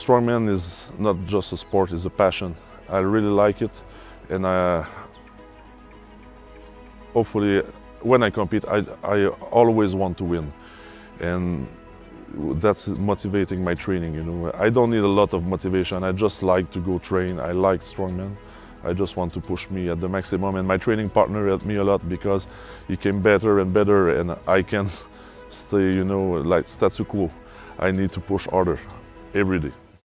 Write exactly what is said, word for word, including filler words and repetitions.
Strongman is not just a sport, it's a passion. I really like it, and I, hopefully when I compete, I, I always want to win. And that's motivating my training, you know. I don't need a lot of motivation, I just like to go train. I like Strongman. I just want to push me at the maximum, and my training partner helped me a lot because he came better and better, and I can't stay, you know, like status quo. I need to push harder every day.